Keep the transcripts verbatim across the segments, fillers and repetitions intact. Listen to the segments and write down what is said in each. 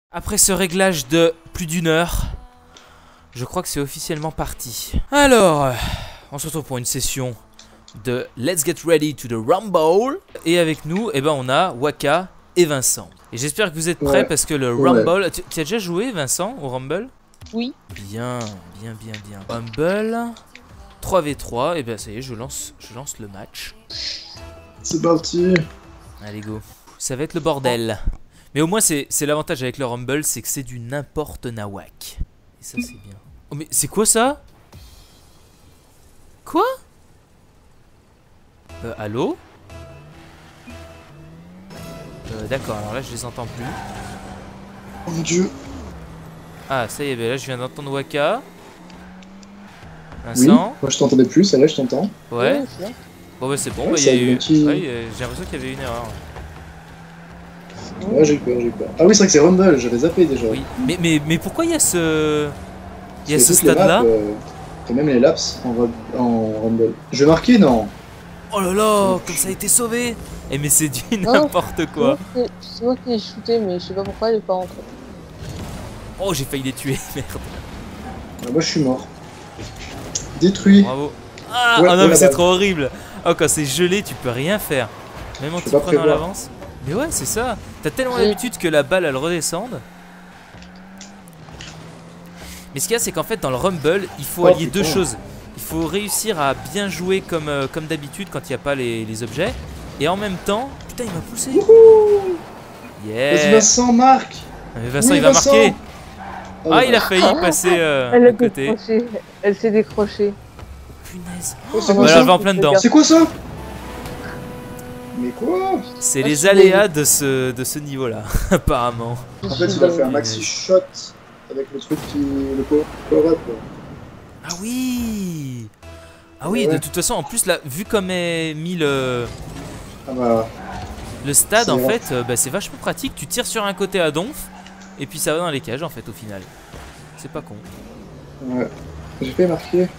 Après ce réglage de plus d'une heure, je crois que c'est officiellement parti. Alors, on se retrouve pour une session de Let's Get Ready to the Rumble. Et avec nous, eh ben, on a Waka et Vincent. Et j'espère que vous êtes prêts, ouais, parce que le Rumble... Ouais. Tu, tu as déjà joué, Vincent, au Rumble? Oui. Bien, bien, bien, bien. Rumble, trois v trois, et bien ça y est, je lance, je lance le match. C'est parti. Allez, go. Ça va être le bordel. Mais au moins, c'est l'avantage avec le Rumble, c'est que c'est du n'importe nawak. Et ça, c'est bien. Oh, mais c'est quoi ça? Quoi? Euh, allô? Euh, d'accord, alors là, je les entends plus. Oh mon dieu. Ah, ça y est, ben là, je viens d'entendre Waka. Oui, Vincent. moi je t'entendais plus, celle-là je t'entends. Ouais. Bon, bah c'est bon, ouais, bah, y a eu... petit... ouais, j'ai l'impression qu'il y avait une erreur. Ouais, j'ai eu peur, j'ai eu peur. Ah oui, c'est vrai que c'est Rumble, j'avais zappé déjà. Oui, mais, mais, mais pourquoi il y a ce... Il y a ce stade stade-là euh, T'as même les laps en, en Rumble. Je vais marquer, non? Oh là là, comme ça a été sauvé. Eh mais c'est du n'importe quoi. C'est moi qui l'ai shooté, mais je sais pas pourquoi il est pas rentré. Oh, j'ai failli les tuer, merde. Ah, moi je suis mort. Détruit. Bravo. Ah, ouais, oh non, ouais, mais c'est balle. trop horrible. Oh, quand c'est gelé, tu peux rien faire. Même en t'y prenant à l'avance. Mais ouais, c'est ça. T'as tellement l'habitude que la balle elle redescende. Mais ce qu'il y a, c'est qu'en fait, dans le Rumble, il faut oh, allier putain. deux choses. Il faut réussir à bien jouer comme, euh, comme d'habitude quand il n'y a pas les, les objets. Et en même temps... Putain, il m'a poussé. Yeah. Vas-y, Vincent, marque. Mais Vincent, oui, il va Vincent. marquer. Oh, ah, il a failli passer euh, Elle à a côté. Décroché. Elle s'est décrochée. Punaise. Oh, c'est Oh, quoi là, ça? elle va en plein dedans. C'est quoi ça? Mais quoi? C'est les aléas de ce, de ce niveau-là, apparemment. En fait, il a fait un maxi shot avec le truc qui... le power-up. Ah oui. Ah oui, ouais. De toute façon, en plus, là, vu comme est mis le... Ah bah... Le stade, en vrai. fait, euh, bah, c'est vachement pratique. Tu tires sur un côté à donf, et puis ça va dans les cages, en fait, au final. C'est pas con. Ouais. J'ai fait marquer.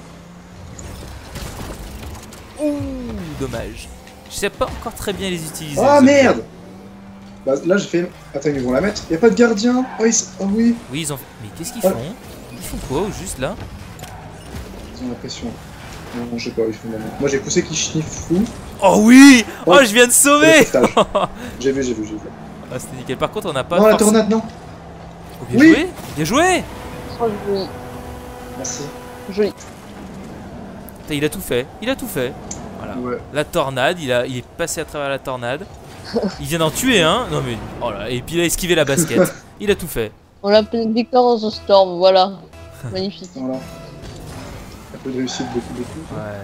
Ouh, dommage. Je sais pas encore très bien les utiliser. Ah les merde. Bah, là j'ai fait... Attends, ils vont la mettre. Y'a pas de gardien. Oh, ils... oh oui. Oui, ils ont... Mais qu'est-ce qu'ils ah. font? Ils font quoi, au juste, là? Ils ont l'impression. Non, je sais pas, ils font vraiment... Moi j'ai poussé qu'ils schniffent fou. Oh oui. Oh, Oh, je viens de sauver. J'ai vu, j'ai vu, j'ai vu. Ah, c'était nickel. Par contre, on n'a pas... Non, la force... tornade, non. Oh, bien oui. joué. Bien joué. Oh, joli. Merci. Joli. Putain, il a tout fait. Il a tout fait. Voilà. Ouais. La tornade, il, a, il est passé à travers la tornade. Il vient d'en tuer un. Non mais... Oh là, et puis il a esquivé la basket. Il a tout fait. On l'appelle Victor of the Storm, voilà. Magnifique. Voilà. Un peu de réussite, beaucoup, beaucoup. Ouais.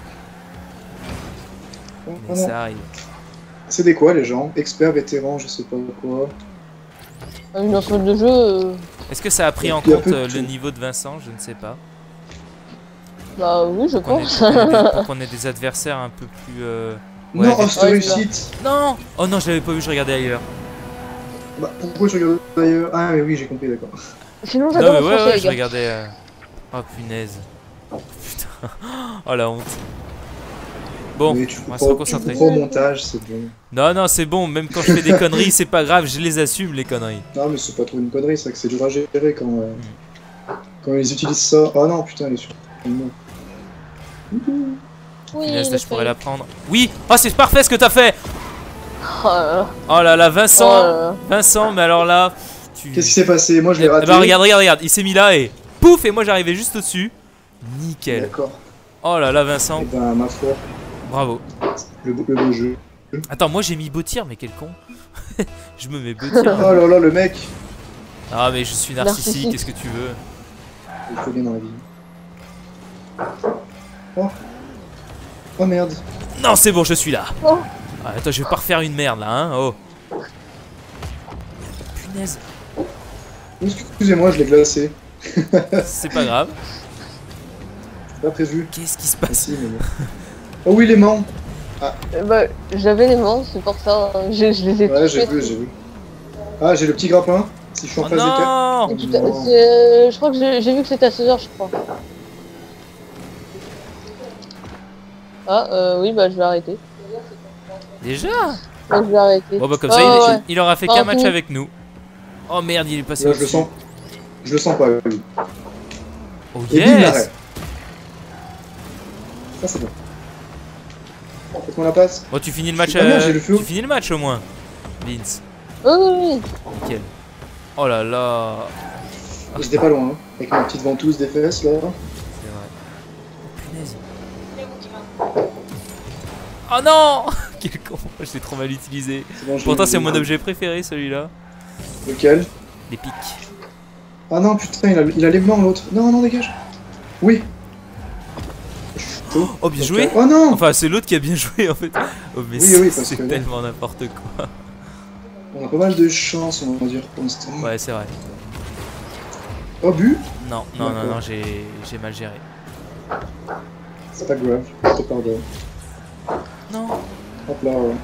Oh, Mais non. ça arrive. C'est des quoi les gens? Experts, vétérans, je sais pas quoi. Une ensemble de jeu. Euh... Est-ce que ça a pris en Il y a compte peu de euh, tout. le niveau de Vincent? Je ne sais pas. Bah oui, je Pour qu'on pense. ait, pour qu'on ait des, pour qu'on ait des adversaires un peu plus... Euh... Ouais, non, des... oh, c'est Ouais, réussite. Non. Oh non, je l'avais pas vu, je regardais ailleurs. Bah, pourquoi je regarde d'ailleurs? Ah, mais oui, j'ai compris, d'accord. Sinon, Non j'adore mais le ouais, français, ouais, les je gars. regardais... Euh... Oh punaise. Putain. Oh la honte. Bon, Mais tu on va se reconcentrer. Tu comprends au montage, c'est bon. Non, non, c'est bon, même quand je fais des conneries, c'est pas grave, je les assume, les conneries. Non, mais c'est pas trop une connerie, c'est vrai que c'est dur à gérer quand, euh, quand ils utilisent ça. Ah non, putain, elle est sur. Oui, Punaise, là, le je pourrais fait. la prendre. Oui. Oh, c'est parfait ce que t'as fait. Oh là là. Oh là là, Vincent. Oh là là. Vincent, mais alors là... Tu... Qu'est-ce qui s'est passé? Moi, je l'ai Eh raté. ben, regarde, regarde, regarde, il s'est mis là et... Pouf, et moi j'arrivais juste au-dessus. Nickel. D'accord. Oh là là, Vincent. Et ben, ma foi, Bravo. le beau, le beau jeu. Attends, moi j'ai mis beau tir, mais quel con. Je me mets beau Oh tir. là là, le mec. Ah, mais je suis narcissique, Narcissique. qu'est-ce que tu veux? Il faut bien dans la vie. Oh. Oh merde. Non, c'est bon, je suis là. Oh. Ah, attends, je vais pas refaire une merde là, hein. Oh. Punaise. Excusez-moi, je l'ai glacé. C'est pas grave. Pas prévu. Qu'est-ce qui se passe? Merci, mais bon. Oh oui, les mains. Euh, Bah, j'avais les mains, c'est pour ça. hein. Je, je les ai Ouais, j'ai touchés. vu, j'ai vu. Ah, j'ai le petit grappin. Si je suis en Oh face des cartes. non. Et tout à- c'est- Je crois que j'ai j'ai vu que c'était à seize heures, je crois. Ah, euh, oui, bah je vais arrêter. Déjà? Ouais, je vais arrêter. Bon bah comme Ouais, ça, il, ouais, ouais. il aura fait Non, qu'un match fini. avec nous. Oh merde, il est passé Là, je le au-dessus. sens. Je le sens pas, oui. Oh Et bim, yes. l'arrêt. Ça, c'est bon. Faites-moi la passe. Bon, tu finis le match. Je suis pas bien, euh, j'ai le feu. Tu finis le match au moins, Vince. Oui, oui, oui. Nickel. Oh là là. J'étais pas loin, hein. Avec ma petite ventouse des fesses, là. C'est vrai. Oh, punaise. Oh non. Quel con. Je l'ai trop mal utilisé. C'est bon, je Pourtant, l'ai- c'est mon objet préféré, celui-là. Lequel? Les pics. Ah non, putain, il a, il a les mains, l'autre. Non, non, dégage. Oui. Oh, bien joué. Oh non. Enfin, c'est l'autre qui a bien joué en fait. Oh, mais Oui, oui, c'est parce que- tellement n'importe quoi. On a pas mal de chance, on va dire, pour l'instant. Ouais, c'est vrai. Oh, but. Non, non, non, D'accord. non, j'ai j'ai mal géré. C'est pas grave, je te pardonne. Non. Hop là, ouais.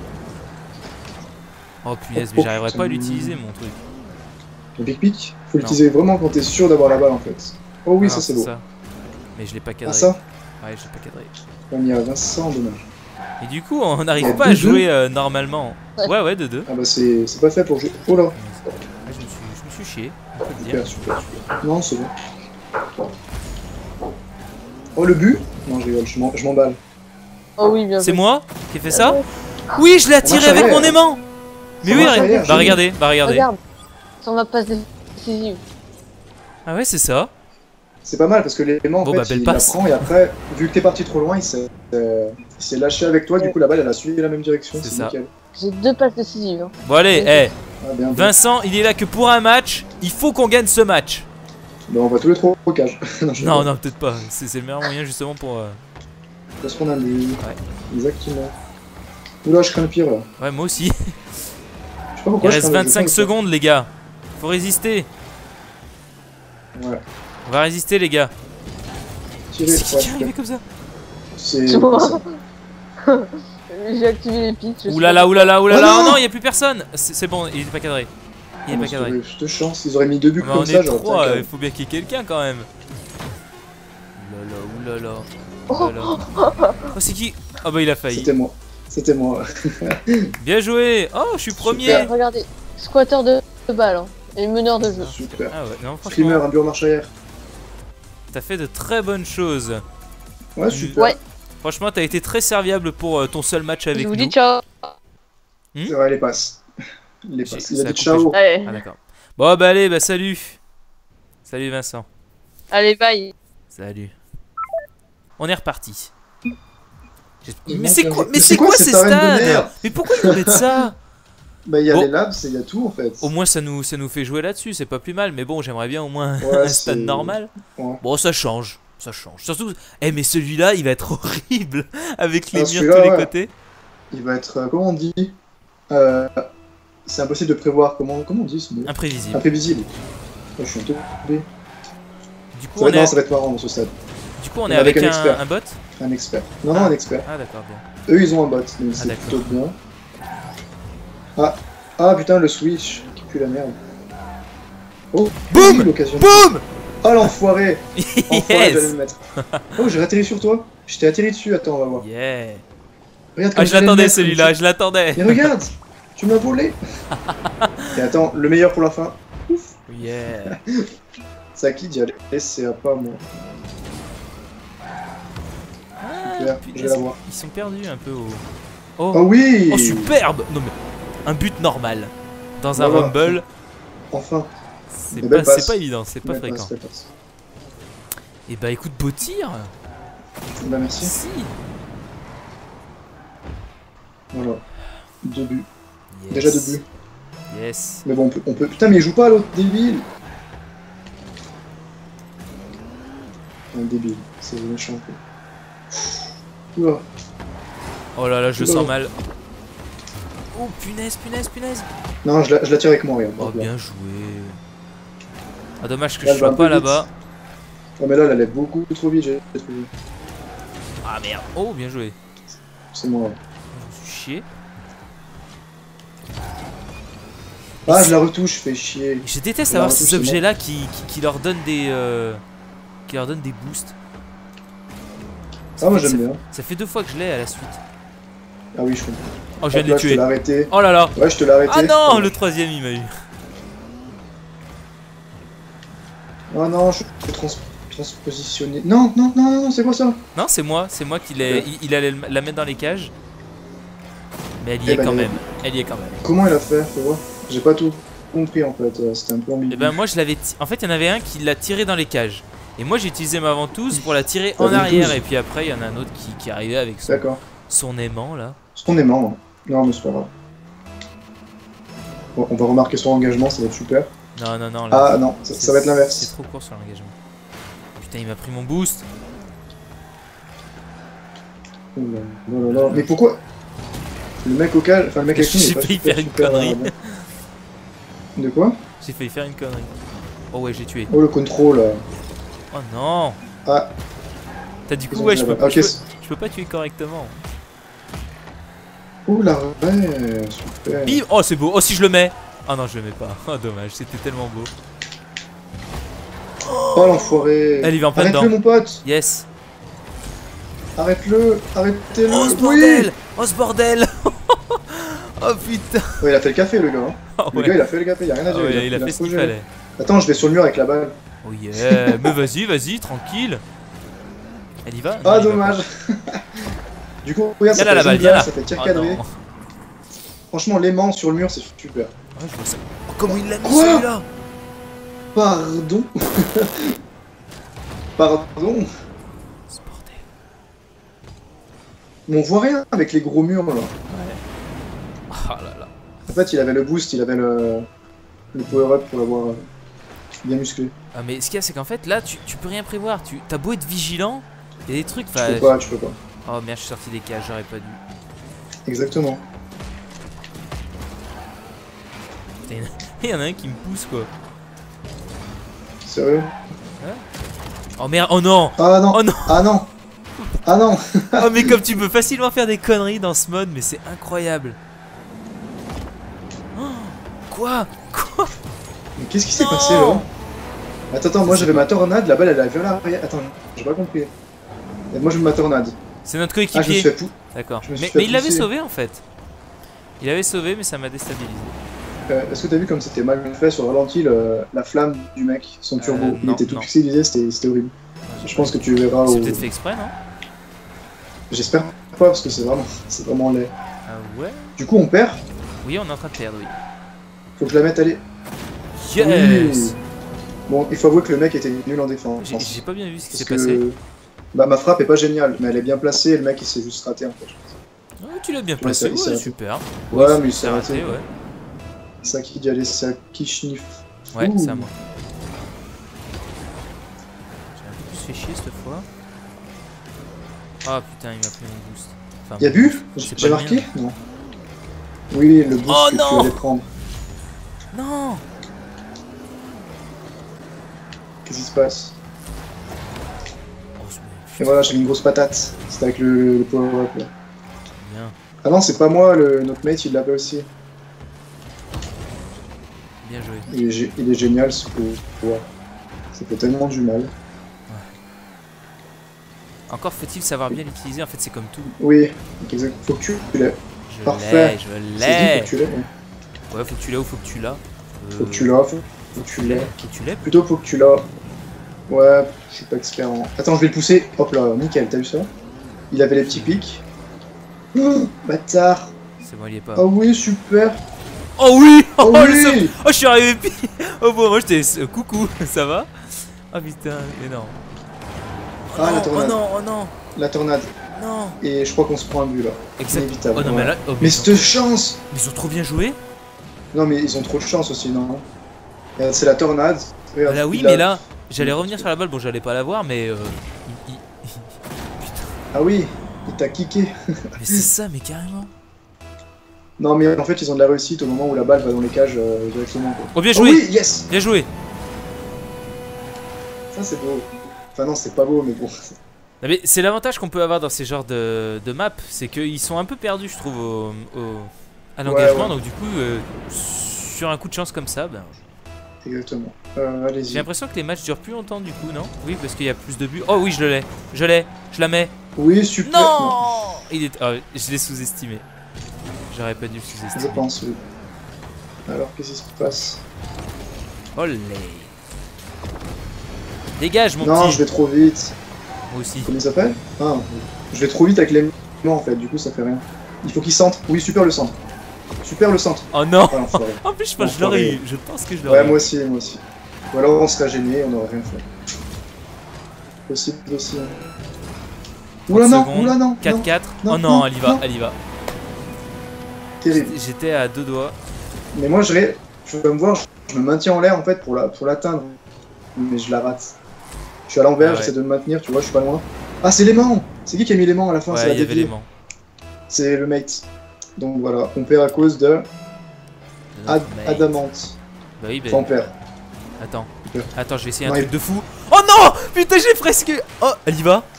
Oh punaise, mais Oh, j'arriverai putain. pas à l'utiliser mon truc. Le big pick, faut Non. l'utiliser vraiment quand t'es sûr d'avoir la balle en fait. Oh oui, Ah, ça c'est beau. Mais je l'ai pas cadré. Ah ça. Ouais, je l'ai pas cadré. On y a Vincent, dommage. Et du coup, on Il y n'arrive a pas à deux jouer euh, normalement. Ouais. Ouais, ouais, de deux. Ah bah c'est c'est pas fait pour jouer. Oh là. Ouais, je, me suis, je me suis chié, on peut le dire. Super, super, super. Non, c'est bon. Oh le but. Non, je rigole, je m'en- je m'emballe. Oh oui, bien C'est joué. moi qui ai fait ça? Oui, je l'ai attiré marche avec arrière. mon aimant. Mais Ça oui, marche regarde. arrière, Bah génial. regardez, bah regardez. Regarde. Sur ma passe décisive. Ah ouais, c'est ça. C'est pas mal parce que l'élément en Bon, fait bah, belle il la passe. prend et après, vu que t'es parti trop loin, il s'est euh, il s'est lâché avec toi, du coup la balle elle a suivi la même direction. C'est C'est ça. nickel. J'ai deux passes décisives. Hein. Bon allez, Ok. eh, Ah bien. bien. Vincent, il est là que pour un match. Il faut qu'on gagne ce match. Bah, on va tous les trois au cage. non, je Non, rigole. non, peut-être pas. C'est c'est le meilleur moyen justement pour. euh, Parce qu'on a lu. Ouais. Exactement. Oula, je crains le pire là. Ouais, moi aussi. Je sais pas Il pourquoi je reste crains le- je vingt-cinq crains le pire. secondes, les gars. Faut résister. Ouais. On va résister, les gars. Tirez. C'est qui Ouais, qui est arrivé comme ça? C'est. C'est moi. J'ai activé les pics. je sais Oulala, pas. oulala, oulala. Oh Oh non non, il y a plus personne. C'est c'est bon, il est pas cadré. Il est Oh, pas je cadré. te- Je te chance, ils auraient mis deux buts Bah, comme on ça, est j'aurais trois, été il faut bien qu'il y ait quelqu'un quand même. Oulala, oulala. Oh, oulala. Oh, c'est qui? Ah bah il a failli. C'était moi. C'était moi. Bien joué. Oh, je suis premier. Super. Regardez. Squatter de, de balle. Hein. Et meneur de jeu. Super. Ah ouais, non, Streamer, franchement, un bureau marche arrière. t'as fait de très bonnes choses. Ouais, super. Ouais. Franchement, t'as été très serviable pour euh, ton seul match avec Je vous nous. dis ciao. C'est vrai, les passes. Les J'ai- passes. Il a ça a dit coupé, ciao. Allez. Ah d'accord. Bon bah allez, bah salut. Salut Vincent. Allez, bye. Salut. On est reparti. J'ai- Il Mais manque c'est un- quoi, Mais mais c'est c'est quoi quoi cette ces arène de stades? merde Mais pourquoi ils nous mettent ça? Bah, il y a Bon. les labs, et il y a tout en fait. Au moins ça nous, ça nous fait jouer là-dessus, c'est pas plus mal. Mais bon, j'aimerais bien au moins Ouais, un stade c'est- normal. Ouais. Bon, ça change, ça change. Surtout, eh mais celui-là, il va être horrible avec les Ah, murs de celui-là, tous les ouais. côtés. Il va être. euh, comment on dit euh, C'est impossible de prévoir. Comment, comment on dit ce mot Imprévisible. Imprévisible. Oh, je suis un peu tombé. Du coup, Ça on va, non, est, ça va être marrant dans ce stade. du coup, on on est est avec avec un un, expert. un bot. Un expert. Non, non, un expert. Ah d'accord, bien. Eux, ils ont un bot, donc c'est d'accord. plutôt bien. Ah, ah putain, le switch, qui pue la merde. Oh, Boum oui, l'occasion. Boum. Oh l'enfoiré. Enfoiré, j'allais Yes. le mettre. Oh, j'ai atterri sur toi. Je t'ai atterri dessus, attends, on va voir. Yeah. Regarde Ah, comme je j'allais le l'attendais mettre, celui-là, comme je l'attendais. tu- Mais regarde, tu m'as volé. Et attends, le meilleur pour la fin. Ouf. Yeah. C'est à qui d'y aller? C'est à pas moi. Ah, Super, putain, je vais la voir. ils sont perdus un peu au. Oh Oh, oui. oh superbe. Non mais un but normal dans un Voilà. rumble, Enfin. c'est Des pas, belles c'est passes. pas évident, c'est pas Belle fréquent. passe, belle passe. Et bah écoute, beau tir. Bah merci. Si. Voilà. Deux buts. Yes. Déjà deux buts. Yes. Mais bon, on peut, on peut... Putain, mais il joue pas l'autre débile. Un débile, c'est méchant. Quoi. Oula. Oh là là, je le Oula. sens mal. Oh punaise, punaise, punaise. Non, je la, je la tire avec moi, regarde. Oh Hop là. bien joué. Ah dommage que Là, je elle va sois un pas peu vite. là-bas. Oh, mais là, elle allait beaucoup trop vite, j'ai j'ai trouvé. Ah merde. Oh bien joué. C'est moi. Je me suis chié. Ah, je la retouche, je fais chier. Je déteste Là, avoir en plus, ces c'est objets là qui, qui, qui leur donnent des euh, qui leur donnent des boosts. Ça Ah, moi fait- j'aime ça- bien. Ça fait deux fois que je l'ai à la suite. Ah oui, je comprends. Oh je viens Hop de là, les je te tuer. l'ai arrêté. Oh là là. Ouais, je te l'ai arrêté. Ah non, le troisième il m'a eu. Oh non, je peux trans transpositionner. Non, non, non, non, non c'est quoi ça? Non, c'est moi, c'est moi qui l'ai. Il, il allait la mettre dans les cages. Mais elle y Eh est ben, quand mais- même. Elle y est quand même. Comment il a fait? Faut voir. J'ai pas tout compris en fait, euh, c'était un peu ambigu. Et ben moi je l'avais. ti- En fait, il y en avait un qui l'a tiré dans les cages. Et moi j'ai utilisé ma ventouse pour la tirer La en arrière. ventouse. Et puis après, il y en a un autre qui, qui arrivait avec son, D'accord. son aimant là. On est mort. Non, mais c'est pas grave. Bon, on va remarquer son engagement, ça va être super. Non, non, non. Là, Ah non, ça, c'est- ça va être C'est l'inverse. trop court sur l'engagement. Putain, il m'a pris mon boost. Oh là là là là. Mais pourquoi le mec au cal, enfin le mec avec nous, il est J'ai pas failli super, faire une super, connerie. euh, bon. De quoi? J'ai failli faire une connerie. Oh ouais, j'ai tué. Oh le contrôle. euh. Oh non. Ah, T'as du coup, ils ont ouais, dit je peux, là-bas. pas, je, Ok. peux, je peux pas tuer correctement. Oh la ouais, super. Bim. Oh, c'est beau. Oh, si je le mets. Oh non, je le mets pas. Oh, dommage, c'était tellement beau. Oh l'enfoiré. Elle y va en plein Arrête-le dedans. mon pote. Yes. Arrête-le. Arrêtez-le. Oh, ce Oui. bordel. Oh, ce bordel. Oh putain. Ouais, il a fait le café le gars. Hein. Oh, Le ouais. gars il a fait le café, il a rien à Ah dire. ouais, il a fait ce qu'il projet. fallait. Attends, je vais sur le mur avec la balle. Oh yeah. Mais vas-y, vas-y, tranquille. Elle y va? Non, Ah elle y va dommage. Du coup, regarde, ça Viens là, fait la balle, zone viens là. ça fait tir Oh, cadré. non. Franchement, l'aimant sur le mur, c'est super. Ouais, je vois ça. Oh, comment il l'a mis Quoi celui-là? Pardon. Pardon. Ce bordel. Mais on voit rien avec les gros murs là. Ouais. Oh là là. En fait, il avait le boost, il avait le, le power-up pour l'avoir euh, bien musclé. Ah, mais ce qu'il y a, c'est qu'en fait, là, tu, tu peux rien prévoir. Tu t'as beau être vigilant, il y a des trucs. Tu Enfin, peux pas, tu peux pas. oh merde, je suis sorti des cages, j'aurais pas dû. Exactement. Putain, il y en a un qui me pousse quoi. Sérieux? Oh merde, oh non. Ah non. Oh non. Ah non. Ah non. Oh mais comme tu peux facilement faire des conneries dans ce mode, mais c'est incroyable. Oh, quoi? Quoi? Mais qu'est-ce qui s'est Non. passé là? Attends, attends, moi j'avais ma tornade, la balle elle a vers l'arrière. Attends, j'ai pas compris. Et moi j'ai ma tornade. C'est notre Ah, je me suis coéquipier. fait pou... D'accord. je me suis Mais, fait mais il l'avait pousser. sauvé en fait. Il avait sauvé, mais ça m'a déstabilisé. euh, Est-ce que t'as vu comme c'était mal fait sur le ralenti le- la flamme du mec, son turbo? Euh, Il non, était tout non. pixelisé, c'était c'était horrible. Je pense que tu verras C'est au... peut-être fait exprès, non? J'espère pas parce que c'est vraiment, c'est vraiment laid. Ah ouais? Du coup on perd, Oui, on est en train de perdre, oui. faut que je la mette aller. Yes! Oui. Bon, il faut avouer que le mec était nul en défense. J'ai j'ai pas bien vu ce qui Parce s'est que... passé. Bah ma frappe est pas géniale, mais elle est bien placée et le mec il s'est juste raté en fait. Ah, tu l'as bien placé, ça- il s'est ouais, raté. super. Ouais, Oui, mais il c'est s'est raté. ouais. Ça qui dit aller, ça qui schniffe. Ouais, Ouh. c'est à moi. J'ai un peu plus fait chier cette fois. Ah putain, il m'a pris mon boost. Enfin, Y'a mon bu? boost. J'ai C'est pas le marqué? mien. Non. Oui, le boost Oh que non. tu allais prendre. Non! Qu'est-ce qui se passe? Oh, c'est Et voilà, j'ai mis une grosse patate. C'était avec le, le power-up là. bien. Ah non, c'est pas moi, le, notre mate il l'avait aussi. Bien joué. Il est, gé- il est génial ce pouvoir. Ça fait tellement du mal. Encore faut-il savoir bien l'utiliser, en fait c'est comme tout. Oui, exact. Faut que tu l'aies. Je Parfait. l'ai, je C'est dit, l'ai. faut que tu l'aies. hein. Ouais, faut que tu l'aies ou faut que tu l'as. Faut que tu l'as, faut, faut que tu l'aies. Faut que tu l'aies. Plutôt faut que tu l'as. Ouais, je suis pas expert en... Attends, je vais le pousser. Hop là, nickel, t'as vu ça? Il avait les petits pics. Oh, bâtard. C'est bon, il y est pas. Oh oui, super. Oh oui! Oh, Oh, le oui. saut- oh, je suis arrivé pile. Oh bon, moi j'étais. euh, coucou, ça va? Oh putain, énorme. Oh, Ah, la non, oh tornade. non, oh non, La tornade. non. Et je crois qu'on se prend un but là. Exact. Inévitable. Oh non, ouais. mais là. oh, Mais ils, ont... cette chance. mais ils ont trop bien joué. Non mais ils ont trop de chance aussi, non? Regarde, c'est la tornade. Regarde, Bah là, oui, il a- mais là, j'allais revenir sur la balle. Bon, j'allais pas la voir, mais. Euh... il- il- Ah oui, il t'a kické. Mais c'est ça, mais carrément. Non mais en fait ils ont de la réussite au moment où la balle va dans les cages euh, directement. Quoi. Oh, bien Oh joué! oui, yes. Bien joué! Ça c'est beau. Enfin non, c'est pas beau mais bon. Non, mais c'est l'avantage qu'on peut avoir dans ces genres de, de maps, c'est qu'ils sont un peu perdus, je trouve, au, au- à l'engagement. ouais. Donc, du coup, euh, sur un coup de chance comme ça, ben, Exactement. Euh, allez-y. j'ai l'impression que les matchs durent plus longtemps, du coup, non? Oui, parce qu'il y a plus de buts. Oh oui, je l'ai, je l'ai, je la mets. Oui, super. Non! Il est... oh, je l'ai sous-estimé. J'aurais pas dû le Je sous-estimer. pense, oui. Alors, qu'est-ce qui se passe? Olé! Dégage mon Non, petit. je vais trop vite. Moi aussi. Comment il s'appelle? Ah, je vais trop vite avec les mains en fait, du coup ça fait rien. Il faut qu'il centre. Oui, super le centre. Super le centre. Oh non. Ah, l'enfoiré. En plus je pense que je l'aurais eu. Je pense que je Ouais, l'aurais eu. moi aussi, moi aussi. Ou alors on serait gêné, on n'aurait rien fait. Possible aussi. Oula non, secondes. oula non. quatre quatre. non, Oh non, non, elle y va, non. elle y va. Terrible. J'étais à deux doigts. Mais moi je ré... je peux me voir, je me maintiens en l'air en fait pour la pour l'atteindre. Mais je la rate. Je suis à l'envers, Ah ouais. j'essaie de me maintenir, tu vois, je suis pas loin. Ah, c'est l'aimant. C'est qui qui a mis l'aimant à la fin? C'est Ouais, la il y avait déviée. l'aimant. C'est le mate. Donc voilà, on perd à cause de Ad Mate. Adamante. Bah oui, bah. Enfin, on perd. Attends. Ok. Attends, je vais essayer un Non, truc il- de fou. Oh non. Putain, j'ai presque. Oh, elle y va.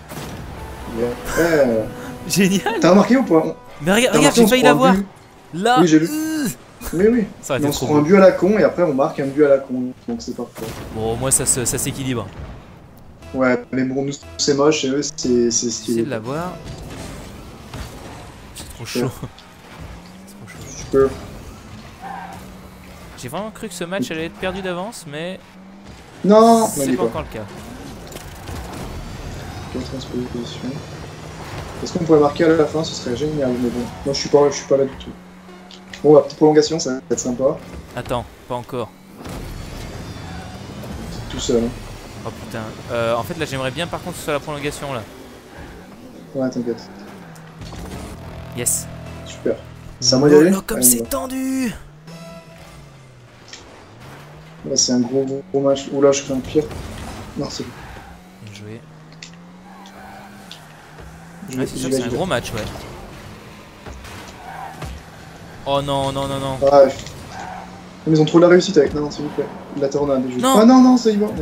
Ouais. Génial. T'as remarqué ou pas? Mais regarde, T'as regarde, remarqué, j'ai on se failli prend un l'avoir. but. Là. Oui, j'ai vu. euh, Mais oui. Ça aurait Mais été on se trop prend un beau. but à la con et après on marque un but à la con. Donc c'est parfait. Bon, au moins ça se- ça s'équilibre. Ouais, mais bon, nous c'est moche et eux c'est c'est J'essaie stylé. de l'avoir. C'est trop chaud. C'est trop chaud. Tu peux. J'ai vraiment cru que ce match allait être perdu d'avance, mais Non, c'est n'allez pas pas. encore le cas. Quelle transposition. Est-ce qu'on pourrait marquer à la fin? Ce serait génial, mais bon. Moi je suis pas, je suis pas là du tout. Bon, la petite prolongation, ça va être sympa. Attends, pas encore. Tout seul. Hein. Oh putain. Euh, en fait, là, j'aimerais bien par contre sur la prolongation là. Ouais, t'inquiète. Yes. Super. C'est à moi d'y aller? Oh, comme Allez, on y c'est va. tendu. Là, c'est un gros, gros, gros match. Oula, je fais un pire. Non, c'est bon. Bien joué. Je Ouais, vais- c'est j'y sûr que vais, c'est un j'y vais. gros match, ouais. Oh non, non, non, non. Ah, ouais. Mais ils ont trop de la réussite avec. Non, non, s'il vous plaît. La tornade. juste. Non. Ah non, non, ça y va. Non.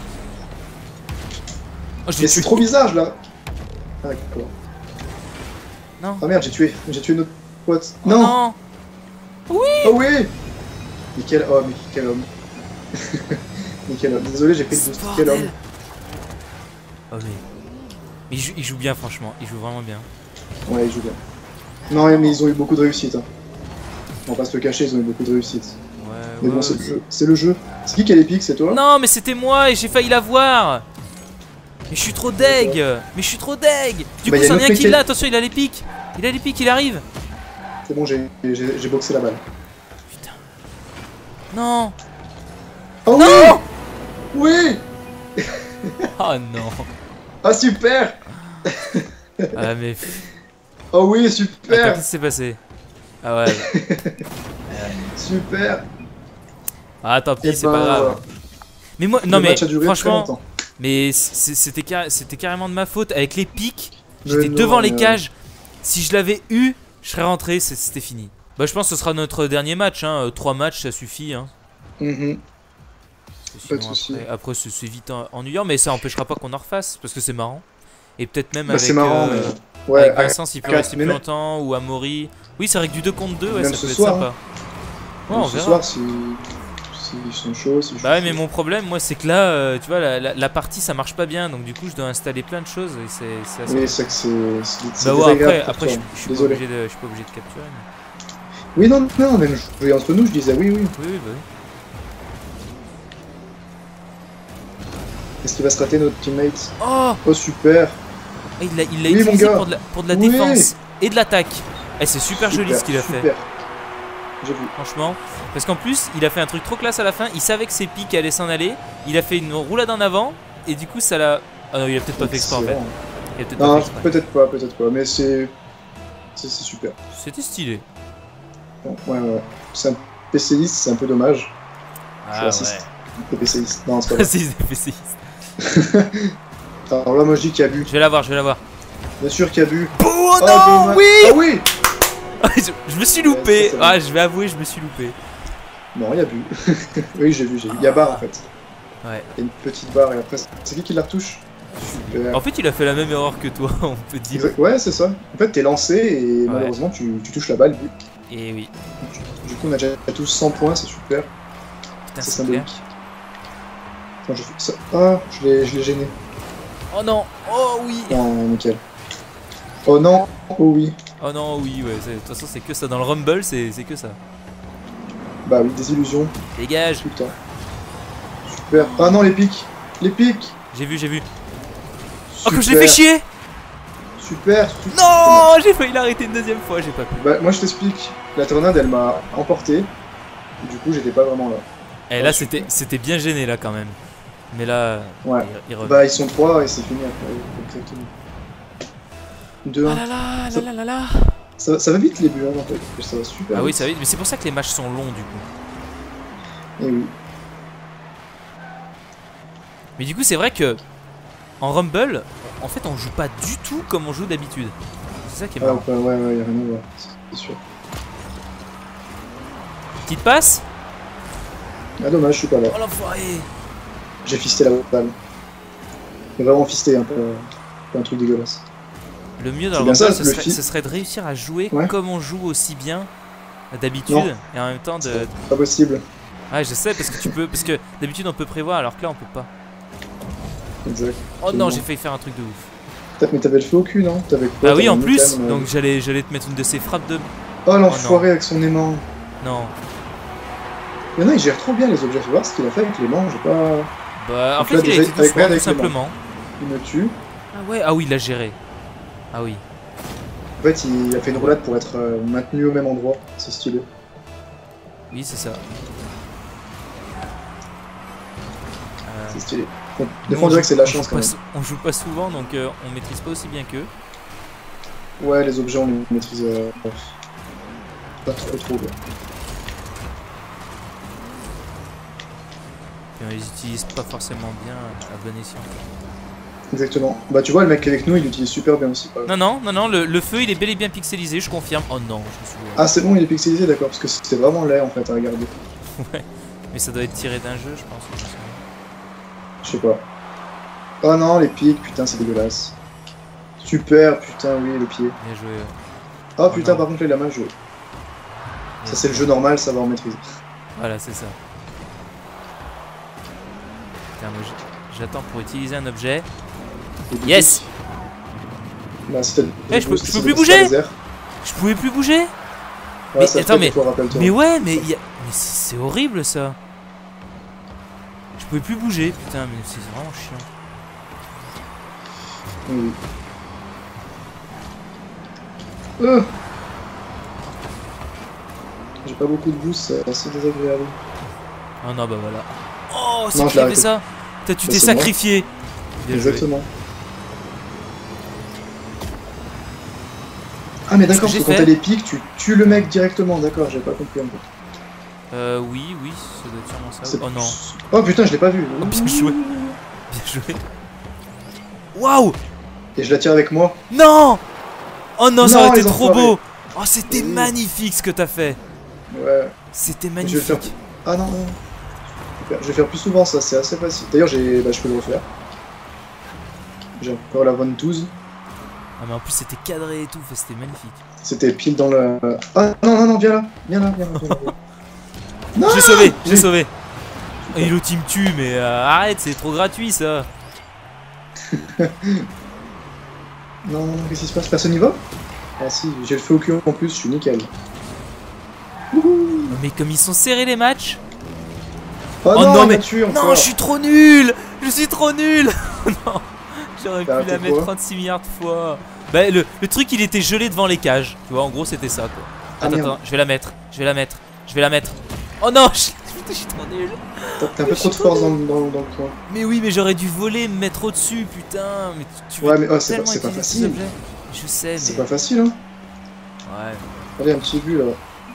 Oh, je Mais l'ai c'est tué. trop bizarre, là. Ah, d'accord. Non. Ah merde, j'ai tué. J'ai tué notre pote. Oh, non. non. Oh oui. Mais quel homme, mais quel homme. Mais quel homme. Désolé, j'ai pris le boost. Quel homme. Bordel. Oh mais... mais il joue, il joue bien franchement, il joue vraiment bien. Ouais, il joue bien. Non, mais ils ont eu beaucoup de réussite. Hein. On va pas se le cacher, ils ont eu beaucoup de réussite. Ouais, Mais ouais, bon, c'est ouais. le jeu. C'est le jeu. C'est qui qui a les pics, c'est toi? Non mais c'était moi et j'ai failli l'avoir. Mais je suis trop deg. Mais je suis trop deg. Du Bah, coup y a c'en notre est un mec qui qui est- l'a, attention il a les pics. Il a les pics, il arrive. C'est bon, j'ai j'ai- j'ai boxé la balle. Putain. Non. Oh Non. oui. Oui. Oh non. Ah super. Ah mais... Oh oui, Attends, super. qu'est-ce qui s'est passé? Ah ouais. Super. Ah tant pis, Et c'est ben, pas grave. Mais moi, non le mais match a duré très franchement, longtemps. mais c- c'était car- c'était carrément de ma faute. Avec les pics, Mais j'étais non, devant les mais- cages. Si je l'avais eu, je serais rentré, c'est- c'était fini. Bah je pense que ce sera notre dernier match. Hein. Euh, Trois matchs, ça suffit. Hein. Mhm. Parce que Pas de sinon, soucis. Après, après c'est c'est vite en- ennuyant, mais ça empêchera pas qu'on en refasse parce que c'est marrant. Et peut-être même Bah, avec, c'est marrant, euh, mais. Ouais, avec à- Vincent s'il peut quatre, rester mais plus même- longtemps ou Amaury. Oui, c'est vrai que du deux contre deux, ouais, Même ça ce peut être soir, sympa. hein. Ouais, on ce verra. soir, si. S'ils sont chauds, si je Bah ouais, suis mais chaud. mon problème, moi, c'est que là, euh, tu vois, la, la- la partie ça marche pas bien, donc du coup, je dois installer plein de choses et c'est c'est assez. Oui, c'est que c'est. c'est- c'est Bah ouais, désagréable après, pour après toi. je, je suis pas Désolé. obligé de, je suis pas obligé de capturer. mais- Oui, non, non, même je jouais entre nous, je disais oui, oui. Oui, oui, bah oui. Est-ce qu'il va se rater notre teammate? Oh, Oh, super. il l'a il l'a Oui, mon utilisé gars. pour de la, pour de la Oui. défense et de l'attaque. Eh, c'est super joli ce qu'il a fait. Super. J'ai vu. Franchement, parce qu'en plus il a fait un truc trop classe à la fin, il savait que ses pics allaient s'en aller, il a fait une roulade en avant et du coup ça l'a... Ah non, il a peut-être pas fait exprès en fait. Excellent. Il a peut-être pas Non, fait exprès. peut-être pas, peut-être pas, mais c'est. C'est c'est super. C'était stylé. Bon, ouais, ouais. C'est un PCiste, c'est un peu dommage. Ah raciste. Des PCistes. Non, c'est pas ouais. vrai. C'est des PCistes. Alors là, moi je dis qu'il y a bu. Je vais l'avoir, je vais l'avoir. Bien sûr qu'il y a bu. Oh Ah, non, dommage. oui. Ah oui. je, je me suis loupé. Ouais, ça, ça Ah, je vais avouer, je me suis loupé. Non, il y a bu. Oui, j'ai vu, j'ai vu. Il y a barre en fait. Ouais. Il y a une petite barre et après, c'est qui qui la retouche? Super. En fait, il a fait la même erreur que toi, on peut dire. Exact- Ouais, c'est ça. En fait, t'es lancé et Ouais. malheureusement, tu, tu touches la balle. but. Et oui. Du coup, on a déjà tous cent points, c'est super. Putain, C'est c'est clair. symbolique. Attends, je fais ça. Ah, je l'ai je l'ai gêné. Oh non. Oh oui. Non, nickel. Oh non. Oh oui. Oh non, oui, ouais. c'est- De toute façon, c'est que ça. Dans le Rumble, c'est c'est que ça. Bah oui, des illusions Dégage. tout le temps. Super. Ah non, les pics. Les pics. J'ai vu, j'ai vu. Oh, Super. que je l'ai fait chier. Super, super. Non, j'ai failli l'arrêter une deuxième fois, j'ai pas pu. Bah, moi je t'explique. La tornade, elle m'a emporté. Du coup, j'étais pas vraiment là. Et là, c'était c'était bien gêné, là, quand même. Mais là, Ouais. il, il revient. Bah, ils sont trois et c'est fini après. Exactement. deux un. Ah là là, là là là là. Ça, ça va vite les buts, hein, en fait. Ça va super Ah oui, vite. ça va vite, mais c'est pour ça que les matchs sont longs, du coup. Et oui. Mais du coup, c'est vrai que en Rumble, en fait, on joue pas du tout comme on joue d'habitude. C'est ça qui est Ah, marrant. bah, ouais, ouais, y'a rien à voir. C'est sûr. Petite passe. Ah, dommage, je suis pas là. Oh l'enfoiré. J'ai fisté la balle. J'ai vraiment fisté un peu. Un truc dégueulasse. Le mieux dans C'est le bien Rumble, ça, ce, le serait, fi- ce serait de réussir à jouer Ouais. comme on joue aussi bien d'habitude Non. et en même temps de. C'est pas possible. Ouais, je sais parce que tu peux, parce que d'habitude on peut prévoir alors que là on peut pas. Exact. Oh non, Absolument. j'ai failli faire un truc de ouf. T'as- Mais t'avais le feu au cul, non? T'avais quoi? Bah oui, T'avais en un plus, item, euh, donc j'allais, j'allais te mettre une de ces frappes de. Oh, l'enfoiré Oh, non. avec son aimant. Non. Il y en a, il gère trop bien les objets. Faut voir ce qu'il a fait avec l'aimant. J'ai pas. Bah en Donc fait là, il a déjà, été avec doucement, Brad, tout avec les simplement. Il me tue. Ah ouais, ah oui, il l'a géré. Ah oui. En fait, il a fait une roulade pour être euh, maintenu au même endroit. C'est stylé. Oui, c'est ça. Euh, C'est stylé. Bon, nous, des fois, on dirait que c'est de la on joue chance quand pas même. sou- On joue pas souvent donc euh, on maîtrise pas aussi bien qu'eux. Ouais, les objets, on les maîtrise euh, pas trop trop bien. Et on les utilise pas forcément bien à bon escient. Exactement. Bah, tu vois, le mec qui est avec nous, il l'utilise super bien aussi. Par exemple. Non, non, non, non, le, le feu il est bel et bien pixelisé, je confirme. Oh non, je me suis. Ah, c'est bon, il est pixelisé, d'accord. Parce que c'était vraiment laid en fait à regarder. Ouais. Mais ça doit être tiré d'un jeu, je pense. je sais pas. Je sais pas. Oh non, les pics, putain, c'est dégueulasse. Super, putain, oui, le pied. Bien joué. ouais. Ah, Oh putain, non. par contre, il a mal joué. Ça, Bien c'est le joué. jeu normal, ça va en maîtriser. Voilà, c'est ça. Putain, moi, j'- j'attends pour utiliser un objet. Et du Yes! coup, bah, c'était- Eh, je peux- c'était- je peux c'était plus le bouger! laser. Je pouvais plus bouger! Ouais, Mais ça attends, fait, mais- toi, rappelle-toi. Mais ouais, mais, y a- mais c'est c'est horrible ça! Je pouvais plus bouger, putain, mais c'est vraiment chiant. Oui. Euh. J'ai pas beaucoup de boost, c'est assez désagréable. Oh non, bah voilà. Oh, c'est Non, qui je l'ai avait arrêté. ça? Putain, tu Bah, t'es c'est moi. sacrifié! Bien joué. Exactement. Ah, mais d'accord, que parce j'ai que quand fait t'as les pics, tu tues le mec directement, d'accord, j'ai pas compris un peu. Euh, oui, oui, ça doit être sûrement ça. C'est- Oh non. Oh putain, je l'ai pas vu. Oh, bien joué. Bien joué. Waouh! Et je la tire avec moi. Non! Oh non, ça Non, aurait été les trop enfoirés. beau! Oh, c'était Oui. magnifique ce que t'as fait! Ouais. C'était Je vais le faire. magnifique. Ah non, non. Super. Je vais faire plus souvent ça, c'est assez facile. D'ailleurs, j'ai, bah, je peux le refaire. J'ai encore la ventouse. Ah, mais en plus, c'était cadré et tout, fait, c'était magnifique. C'était pile dans le. Ah non, non, non, viens là. Viens là, viens là. Viens là, viens là. Non J'ai sauvé, j'ai Oui. sauvé! Et l'autre il me tue, mais euh, arrête, c'est trop gratuit ça! Non, non, qu'est-ce qui se passe? Personne n'y va? Ah si, j'ai le feu au cul en plus, je suis nickel. Mais comme ils sont serrés les matchs! Oh, Oh non, non, il m'a mais- tué encore. Non, je suis trop nul! Je suis trop nul! Non! J'aurais pu T'as la raté mettre quoi trente-six milliards de fois! Bah, le, le truc il était gelé devant les cages, tu vois, en gros c'était ça quoi. Ah, Attends, merde. attends, je vais la mettre, je vais la mettre, je vais la mettre. Oh non, je, je suis trop nul! T'as t'as un peu trop de force dans, dans, dans le coin. Mais oui, mais j'aurais dû voler, me mettre au-dessus, putain! Mais tu, tu Ouais, veux mais oh, c'est pas, tellement c'est pas utiliser ces facile. objets. Je sais, C'est mais. pas facile, hein. Ouais. Allez, un petit but là.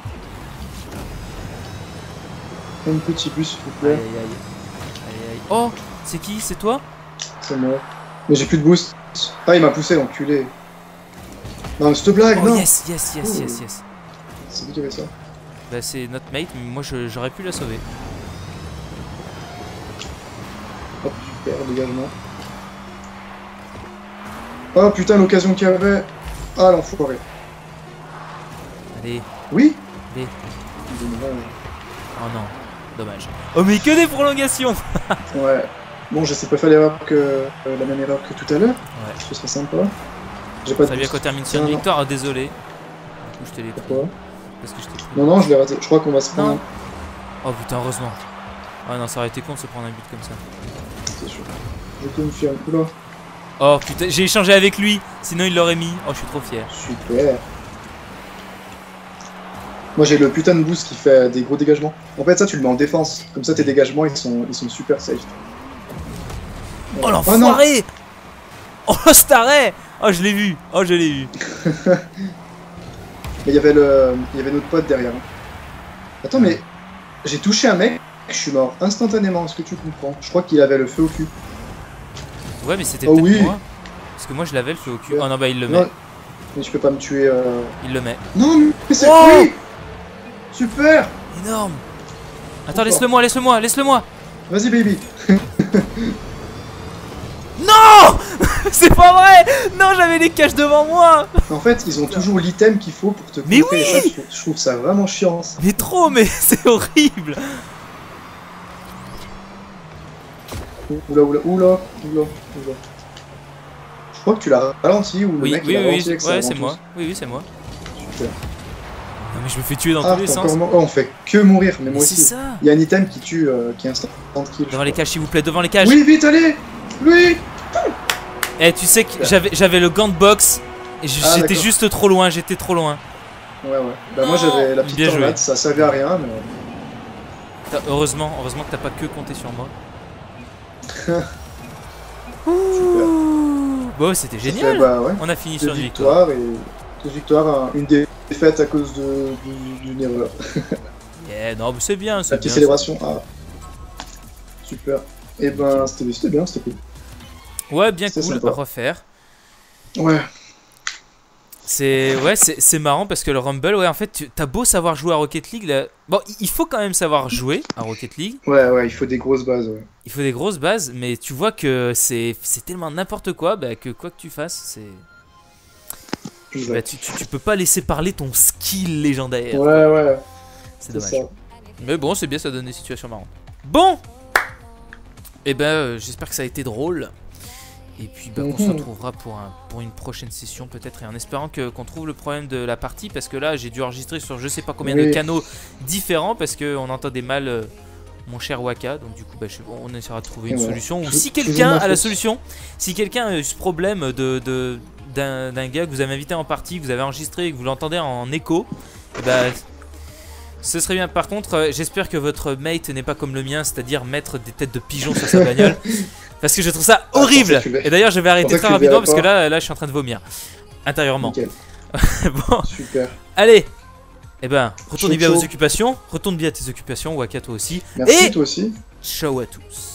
Un petit but, s'il vous Aïe plaît. aïe aïe. Aïe aïe. Oh, c'est qui? C'est toi? C'est moi. Mais j'ai plus de boost. Ah, il m'a poussé, l'enculé. Non, mais cette blague, Oh non. yes, yes, yes, Oh. yes, yes. C'est qui qui avait ça? Bah c'est notre mate, mais moi je- j'aurais pu la sauver. Hop, super, dégagement. Oh putain, l'occasion qu'il y avait. Ah, l'enfoiré. Allez, Oui. allez. Dommage. Oh non, dommage. Oh mais que des prolongations! Ouais. Bon, j'essaie de pas faire l'erreur que euh, la même erreur que tout à l'heure. Ouais. Ce serait sympa. J'ai pas de Très bien boost. qu'on termine sur une Non, non. victoire, ah, désolé. Du coup je t'ai les pris. Pourquoi? Parce que je t'ai pris. Non, non, je l'ai raté. Je crois qu'on va se prendre. Non. Oh putain, heureusement. Ah non, ça aurait été con de se prendre un but comme ça. c'est chaud. Je confirme. Oula. Oh putain, j'ai échangé avec lui, sinon il l'aurait mis. Oh, je suis trop fier. Super. Moi j'ai le putain de boost qui fait des gros dégagements. En fait ça tu le mets en défense. Comme ça tes dégagements ils sont, ils sont super safe. Oh l'enfoiré! Oh, oh cet arrêt! Oh je l'ai vu, oh je l'ai vu. Mais il y avait le, il y avait notre pote derrière. Attends mais j'ai touché un mec, je suis mort instantanément. Est-ce que tu comprends? Je crois qu'il avait le feu au cul. Ouais mais c'était Oh, peut-être oui. moi. Parce que moi je l'avais le feu au cul. Ouais. Oh non bah il le Non, met. mais je peux pas me tuer. Euh... Il le met. Non mais c'est Oh oui. Super. Énorme. Attends laisse-le moi, laisse-le moi, laisse-le moi. Vas-y baby. Non. C'est pas vrai. Non j'avais les caches devant moi. En fait ils ont toujours l'item qu'il faut pour te Mais contrer. oui. Et ça, je, trouve, je trouve ça vraiment chiant. Ça. Mais trop, mais c'est horrible. Oula oula oula oula oula. Je crois que tu l'as ralenti ou le Oui, mec oui, il a oui, ralenti oui, avec sa ouais, c'est ventouse. moi. Oui, oui, c'est moi. Super. Non, mais je me fais tuer dans Ah, tous les t'as sens. encore mo- oh, on fait que mourir, mais Mais moi c'est aussi. ça. Il y a un item qui tue, euh, qui est instant kill. Devant les cages, s'il vous plaît, devant les cages. Oui, vite, allez. Oui. Eh, tu sais que j'avais j'avais le gant de boxe et je- Ah, j'étais d'accord. juste trop loin, j'étais trop loin. Ouais, ouais. Bah moi j'avais la petite Bien joué. tornade, ça servait à rien, mais. T'as- Heureusement, heureusement que t'as pas que compté sur moi. Super. Bon, c'était Ça fait, génial. bah ouais. On a fini Deux sur une victoire. victoires et deux victoires, un- une défaite à cause de du- d'une erreur. Yeah, non, mais c'est bien, La c'est petite bien. célébration. Ah. Super. Et ben c'était c'était bien, c'était cool. Ouais, bien C'est cool sympa. à refaire. Ouais. C'est ouais, c'est c'est marrant parce que le Rumble, ouais, en fait, tu- t'as beau savoir jouer à Rocket League, là... bon, il faut quand même savoir jouer à Rocket League. Ouais, ouais, il faut des grosses bases, ouais. Il faut des grosses bases, mais tu vois que c'est c'est tellement n'importe quoi, bah, que quoi que tu fasses, c'est bah, tu, tu, tu peux pas laisser parler ton skill légendaire. Ouais, ouais. C'est C'est dommage. ça. Mais bon, c'est bien, ça donne des situations marrantes. Bon, et ben, euh, j'espère que ça a été drôle. Et puis bah, on se Mhm. retrouvera pour, un, pour une prochaine session peut-être, et en espérant que qu'on trouve le problème de la partie, parce que là j'ai dû enregistrer sur je sais pas combien Oui. de canaux différents parce qu'on entendait mal euh, mon cher Waka, donc du coup bah, je, on essaiera de trouver Et une voilà. solution, ou Je- si je vous quelqu'un en a la faute. solution, si quelqu'un a eu ce problème de, de, d'un, d'un gars que vous avez invité en partie, que vous avez enregistré et que vous l'entendez en écho, et bah, ce serait bien. Par contre, euh, j'espère que votre mate n'est pas comme le mien, c'est-à-dire mettre des têtes de pigeons sur sa bagnole. Parce que je trouve ça Ah, horrible. je pensais que tu l'as- Et d'ailleurs, je vais je arrêter pensais très que tu le rapidement verrais parce que pas. là, là, je suis en train de vomir intérieurement. Nickel. Bon, Super. allez. Eh ben, retournez Chaud, bien à vos chaud. occupations. Retourne bien à tes occupations, Waka toi aussi. Merci Et- toi aussi. Ciao à tous.